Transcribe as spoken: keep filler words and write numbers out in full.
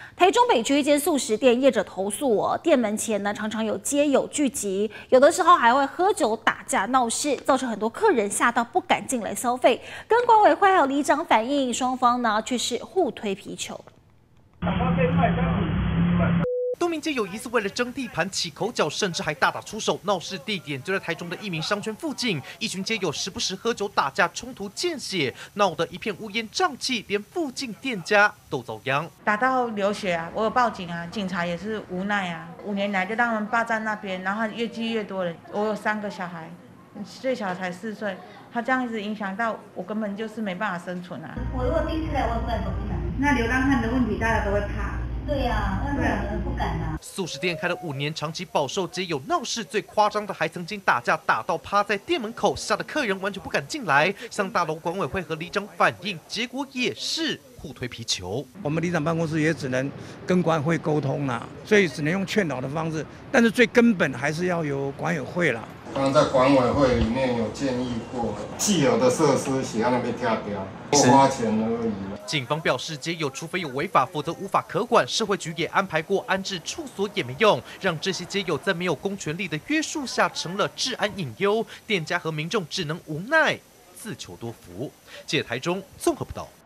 台中北区一间素食店业者投诉哦，店门前呢常常有街友聚集，有的时候还会喝酒打架闹事，造成很多客人吓到不敢进来消费。跟管委会还有里长反映，双方呢却是互推皮球。 多名街友疑似为了争地盘起口角，甚至还大打出手，闹事地点就在台中的一名商圈附近。一群街友时不时喝酒打架，冲突见血，闹得一片乌烟瘴气，连附近店家都遭殃。 打到流血啊！我有报警啊，警察也是无奈啊。五年来就让他们霸占那边，然后越积越多人。我有三个小孩，最小才四岁，他这样子影响到我，根本就是没办法生存啊。 我如果第一次来，我也不敢走进来。 那流浪汉的问题，大家都会怕。 对呀、啊，那人不敢啊。 素食店开了五年，长期饱受街友闹事，最夸张的还曾经打架打到趴在店门口，吓得客人完全不敢进来。向大楼管委会和里长反映，结果也是互推皮球。 我们里长办公室也只能跟管委会沟通啦，所以只能用劝导的方式，但是最根本还是要由管委会啦。 刚刚在管委会里面有建议过，既有的设施喜欢那边跳掉，多花钱而已。 警方表示，街友除非有违法，否则无法可管。社会局也安排过安置处所，也没用，让这些街友在没有公权力的约束下，成了治安隐忧。店家和民众只能无奈自求多福。记者台中综合报道。